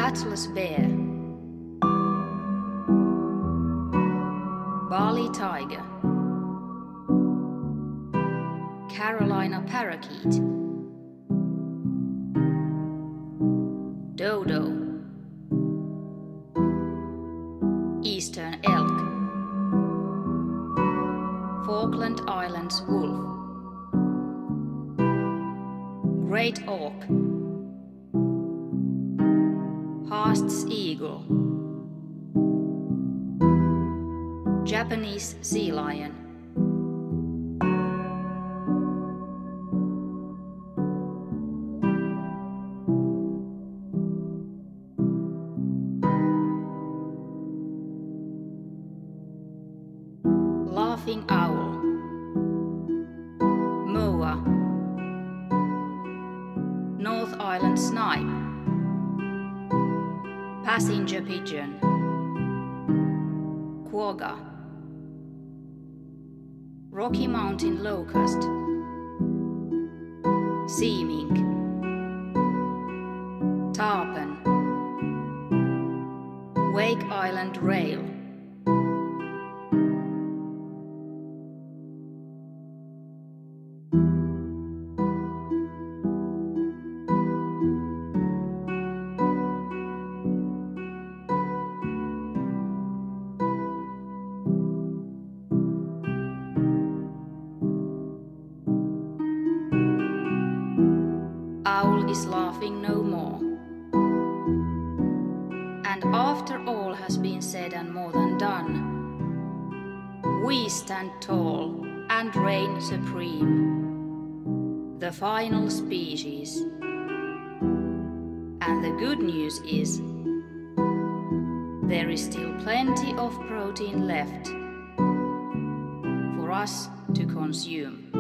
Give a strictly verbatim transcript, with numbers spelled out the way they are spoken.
Atlas bear, Bali tiger, Carolina parakeet, dodo, eastern elk, Falkland Islands wolf, great auk, Haast's eagle, Japanese sea lion, laughing owl, moa, North Island snipe, passenger pigeon, quagga, Rocky Mountain locust, sea mink, tarpon, Wake Island rail, owl is laughing no more. And after all has been said and more than done, we stand tall and reign supreme, the final species. And the good news is, there is still plenty of protein left for us to consume.